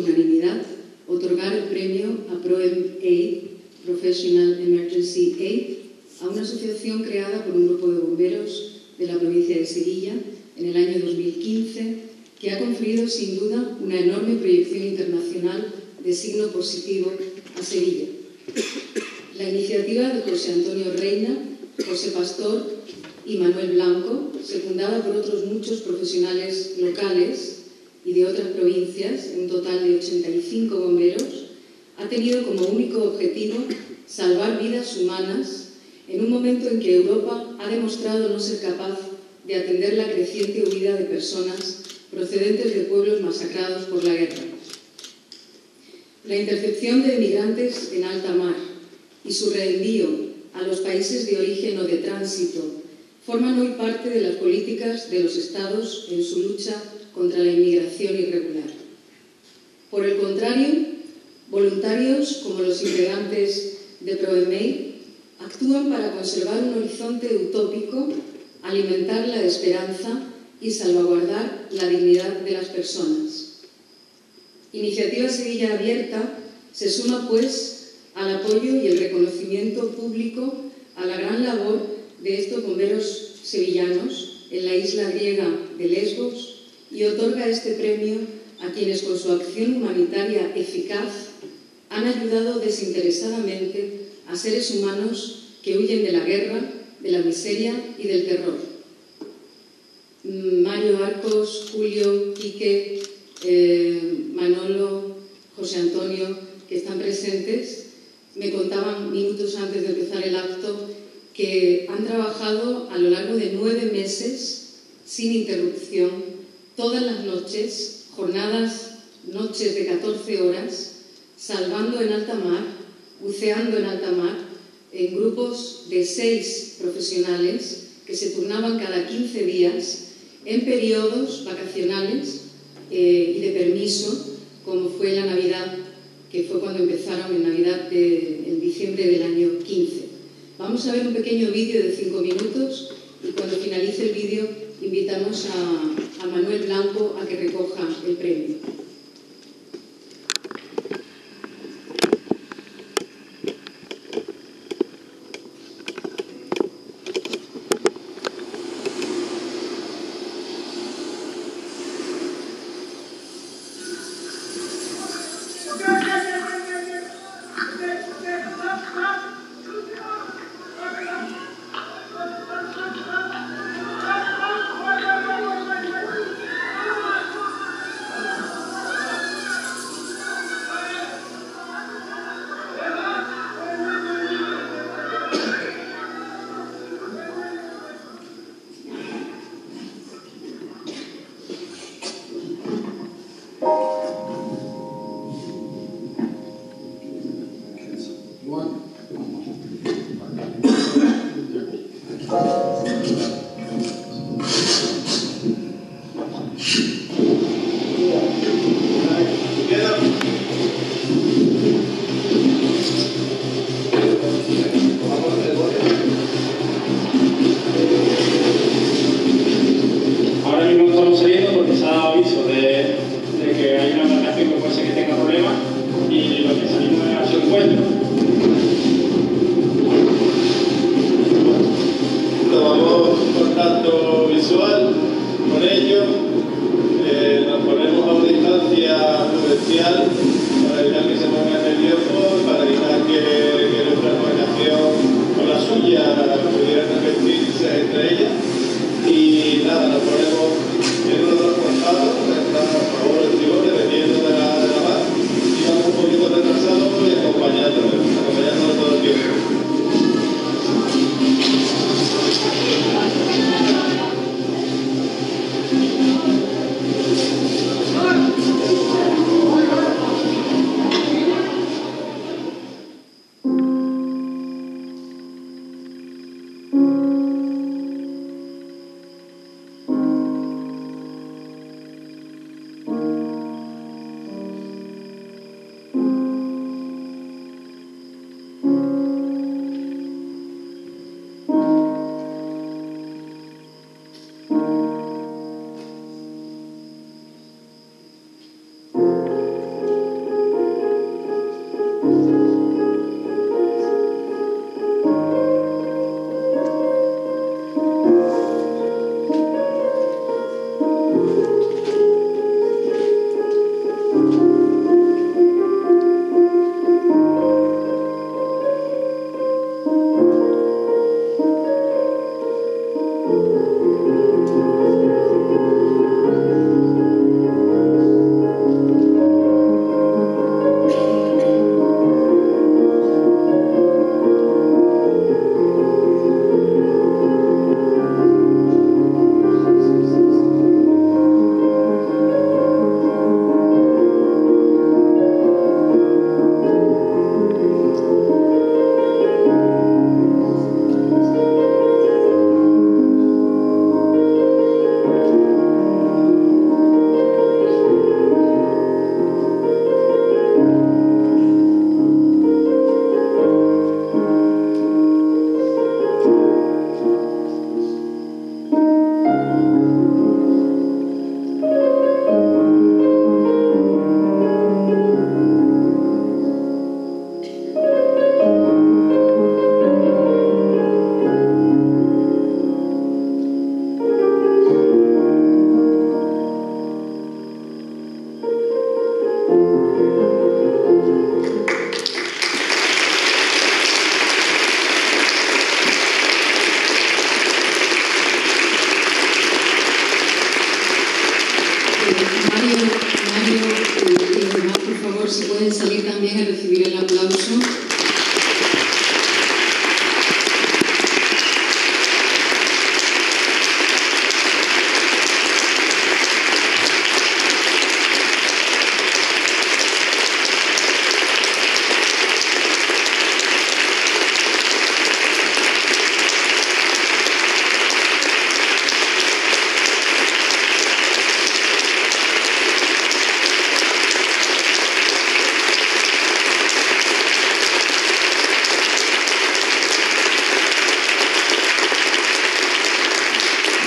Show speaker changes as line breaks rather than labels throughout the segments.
unanimidad, otorgar el premio a ProEM-Aid, Professional Emergency Aid, a una asociación creada por un grupo de bomberos de la provincia de Sevilla en el año 2015, que ha conferido sin duda una enorme proyección internacional de signo positivo a Sevilla. La iniciativa de José Antonio Reina, José Pastor y Manuel Blanco, secundada por otros muchos profesionales locales y de otras provincias, en un total de 85 bomberos, ha tenido como único objetivo salvar vidas humanas en un momento en que Europa ha demostrado no ser capaz de atender la creciente huida de personas procedentes de pueblos masacrados por la guerra. La intercepción de emigrantes en alta mar y su reenvío a los países de origen o de tránsito forman hoy parte de las políticas de los Estados en su lucha contra la inmigración irregular. Por el contrario, voluntarios como los integrantes de ProEM-Aid actúan para conservar un horizonte utópico, alimentar la esperanza y salvaguardar la dignidad de las personas. Iniciativa Sevilla Abierta se suma, pues, al apoyo y el reconocimiento público a la gran labor de estos bomberos sevillanos en la isla griega de Lesbos y otorga este premio a quienes con su acción humanitaria eficaz han ayudado desinteresadamente a seres humanos que huyen de la guerra, de la miseria y del terror. Mario Arcos, Julio, Quique, Manolo, José Antonio, que están presentes, me contaban minutos antes de empezar el acto que han trabajado a lo largo de 9 meses sin interrupción, todas las noches, jornadas, noches de 14 horas, salvando en alta mar, buceando en alta mar, en grupos de 6 profesionales que se turnaban cada 15 días en periodos vacacionales y de permiso, como fue la Navidad, que fue cuando empezaron en Navidad en diciembre del año 15. Vamos a ver un pequeño vídeo de 5 minutos y cuando finalice el vídeo invitamos a Manuel Blanco a que recoja el premio.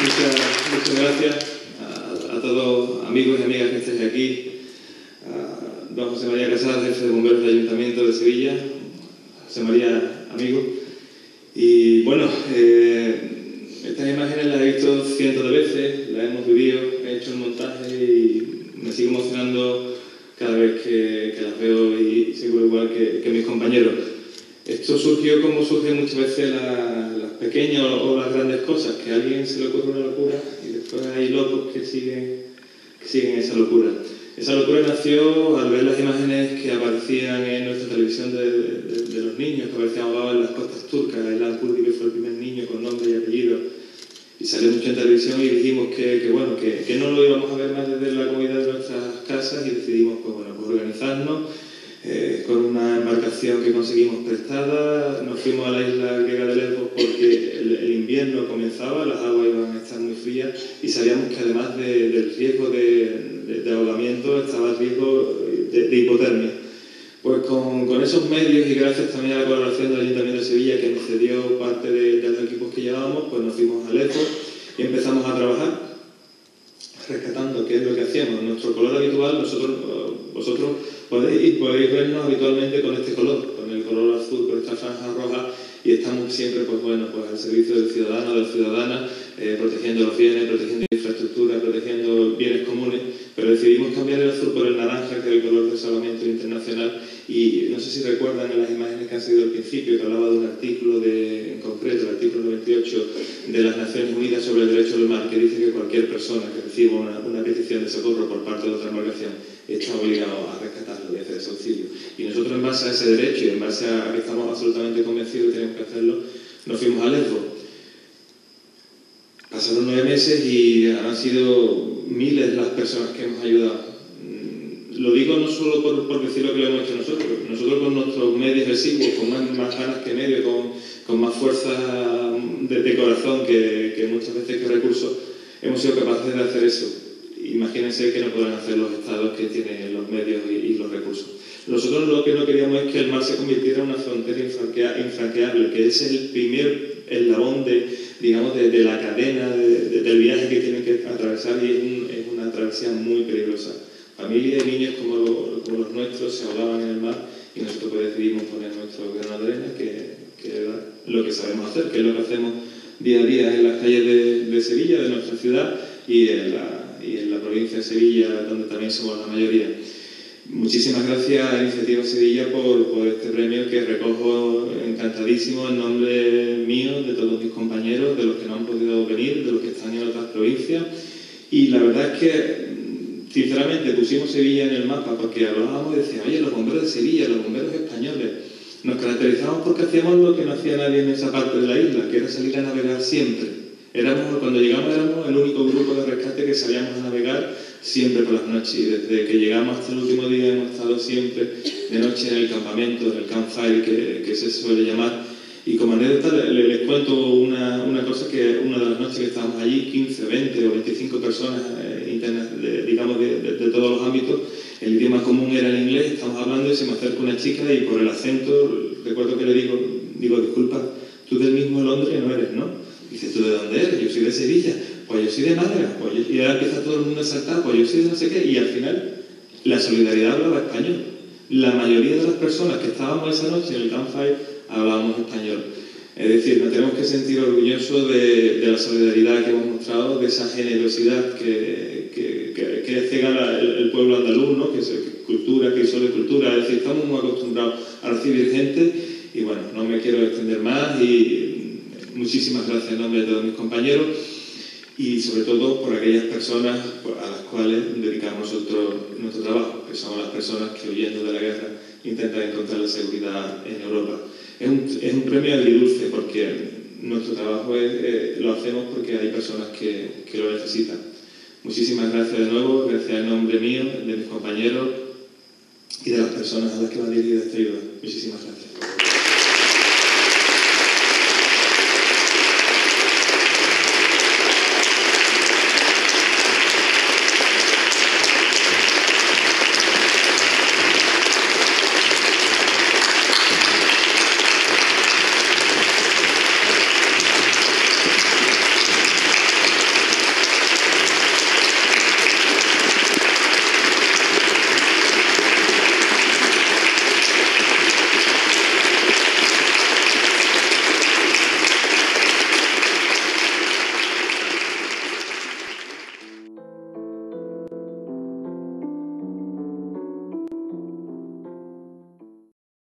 Muchas gracias a todos amigos y amigas que estáis aquí, a don José María Casal, jefe de bomberos del Ayuntamiento de Sevilla, José María, amigo. Y bueno, estas imágenes las he visto cientos de veces, las hemos vivido, he hecho el montaje y me sigo emocionando cada vez que las veo y sigo igual que mis compañeros. Esto surgió como surgen muchas veces las pequeñas o las grandes cosas, que a alguien se le ocurre una locura y después hay locos que siguen esa locura. Esa locura nació al ver las imágenes que aparecían en nuestra televisión de los niños, que aparecían ahogados en las costas turcas, Aylan Kurdi, que fue el primer niño con nombre y apellido, y salió mucho en televisión y dijimos que no lo íbamos a ver más desde la comodidad de nuestras casas y decidimos pues organizarnos. Con una embarcación que conseguimos prestada, nos fuimos a la isla griega de Lesbos porque el invierno comenzaba, las aguas iban a estar muy frías y sabíamos que además del riesgo de ahogamiento estaba el riesgo de hipotermia. Pues con esos medios y gracias también a la colaboración del Ayuntamiento de Sevilla que nos cedió parte de los equipos que llevábamos, pues nos fuimos a Lesbos y empezamos a trabajar rescatando qué es lo que hacíamos. Nuestro color habitual, vosotros podéis vernos habitualmente con este color, con el color azul, con esta franja roja, y estamos siempre pues al servicio del ciudadano, de la ciudadana, protegiendo los bienes, protegiendo infraestructura, protegiendo bienes comunes, pero decidimos cambiar el azul por el naranja, que es el color del Salvamento Internacional, y no sé si recuerdan en las imágenes que han sido al principio, que hablaba de un artículo en concreto, el artículo 98 de las Naciones Unidas sobre el derecho del mar, que dice que cualquier persona que reciba una petición de socorro por parte de otra embarcación está obligado a rescatarlo y hacer ese auxilio. Y nosotros, en base a ese derecho y en base a que estamos absolutamente convencidos de que tenemos que hacerlo, nos fuimos a Lesbos. Pasaron 9 meses y han sido miles las personas que hemos ayudado. Lo digo no solo por decir lo que lo hemos hecho nosotros con nuestros medios exiguos, con más ganas que medio, con más fuerza de corazón que muchas veces que recursos, hemos sido capaces de hacer eso. Imagínense que no podrán hacer los estados que tienen los medios y los recursos. Nosotros lo que no queríamos es que el mar se convirtiera en una frontera infranqueable, que ese es el primer eslabón de la cadena del viaje que tienen que atravesar, y es una travesía muy peligrosa. Familias y niños como los nuestros se ahogaban en el mar y nosotros pues decidimos poner nuestro grano de arena, que es lo que sabemos hacer, que es lo que hacemos día a día en las calles de Sevilla, de nuestra ciudad, y en la provincia de Sevilla, donde también somos la mayoría. Muchísimas gracias a Iniciativa Sevilla por este premio, que recojo encantadísimo en nombre mío, de todos mis compañeros, de los que no han podido venir, de los que están en otras provincias. Y la verdad es que, sinceramente, pusimos Sevilla en el mapa porque hablábamos y decíamos, oye, los bomberos de Sevilla, los bomberos españoles, nos caracterizamos porque hacíamos lo que no hacía nadie en esa parte de la isla, que era salir a navegar siempre. Cuando llegamos éramos el único grupo de rescate que salíamos a navegar siempre por las noches, y desde que llegamos hasta el último día hemos estado siempre de noche en el campamento, en el campfire que se suele llamar. Y como anécdota les cuento una cosa, que una de las noches que estábamos allí, 15, 20 o 25 personas internas, digamos de todos los ámbitos, el idioma común era el inglés, estamos hablando y se me acerca una chica y por el acento recuerdo que le digo, disculpa, tú del mismo Londres no eres, ¿no? Dice, ¿tú de dónde eres? Yo soy de Sevilla. Pues yo soy de Málaga. Y ahora empieza todo el mundo a saltar. Pues yo soy de no sé qué. Y al final, la solidaridad hablaba español. La mayoría de las personas que estábamos esa noche en el campfire hablábamos español. Es decir, nos tenemos que sentir orgullosos de la solidaridad que hemos mostrado, de esa generosidad que cega el pueblo andaluz, ¿no? Que es cultura, que es solo cultura. Es decir, estamos muy acostumbrados a recibir gente. Y bueno, no me quiero extender más y muchísimas gracias en nombre de todos mis compañeros y sobre todo por aquellas personas a las cuales dedicamos nuestro trabajo, que son las personas que, huyendo de la guerra, intentan encontrar la seguridad en Europa. Es un premio agridulce porque nuestro trabajo lo hacemos porque hay personas que lo necesitan. Muchísimas gracias de nuevo, gracias en nombre mío, de mis compañeros y de las personas a las que va dirigida esta ayuda. Muchísimas gracias.